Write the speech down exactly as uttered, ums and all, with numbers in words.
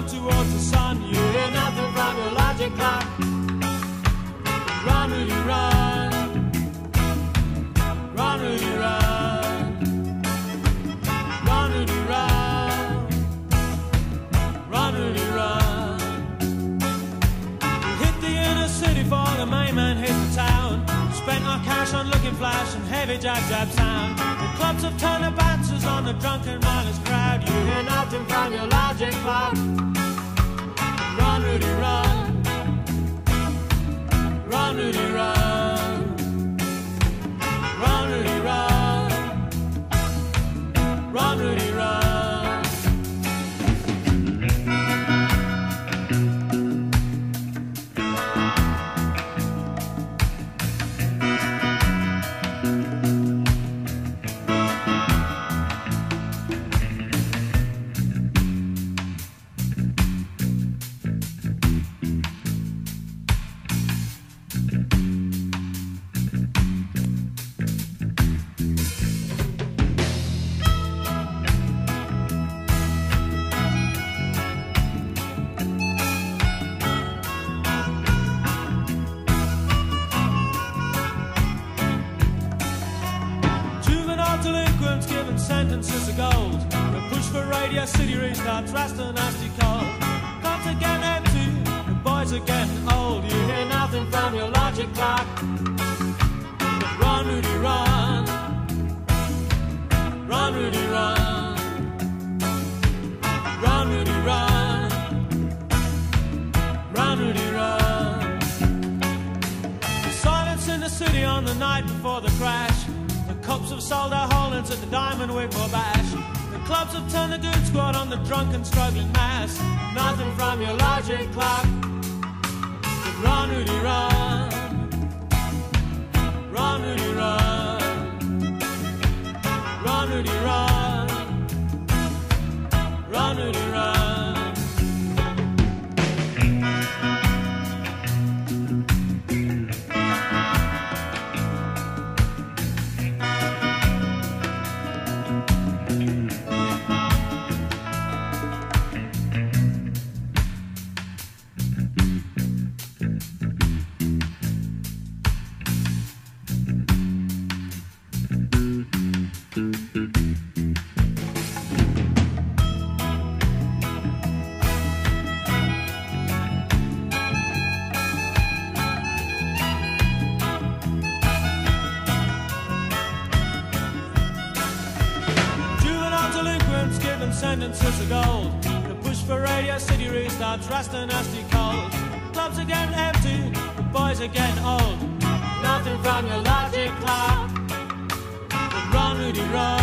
towards the sun. You hear nothing from your logic clock. Run, Rudy, run. Run, Rudy, run. Run, Rudy, run. Run, Rudy, run. We hit the inner city for the main man hit the town. Spent our cash on looking flash and heavy jab jab sound. The clubs have turned their bouncers on the drunken mindless crowd. You hear nothing from your logic clock. Run, Rudy, run. Run, Rudy, run. Run, Rudy, run. Run, Rudy, run. Delinquents given sentences of gold. The push for Radio City restarts, Rasta nasty cold. Clubs are getting empty, the boys are getting old. You hear nothing from your logic clock. But run, Rudy, run. Run, Rudy, run. Run, Rudy, run. Run, Rudy, run. The silence in the city on the night before the crash. The cops have sold their holdings at the Diamond Wigmore Bash. The clubs have turned the goon squad on the drunken struggling mass. Nothing from your logic clock. But run, Rudy, run. Run, Rudy, run. Run, Rudy, run. Run, Rudy, run. Sentences of gold. The push for Radio City restarts, Rasta nasty cold. Clubs are getting empty, the boys are getting old. Nothing from your logic clock. But run, Rudy, run.